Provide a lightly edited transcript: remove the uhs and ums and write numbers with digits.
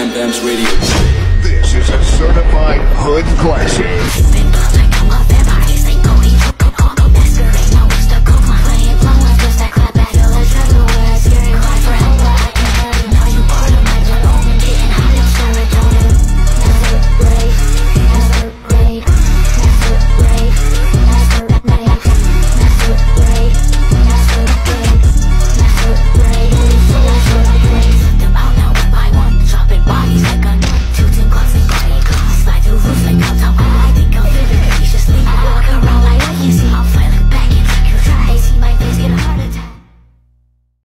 Bam Bam's radio. This is a certified hood classic.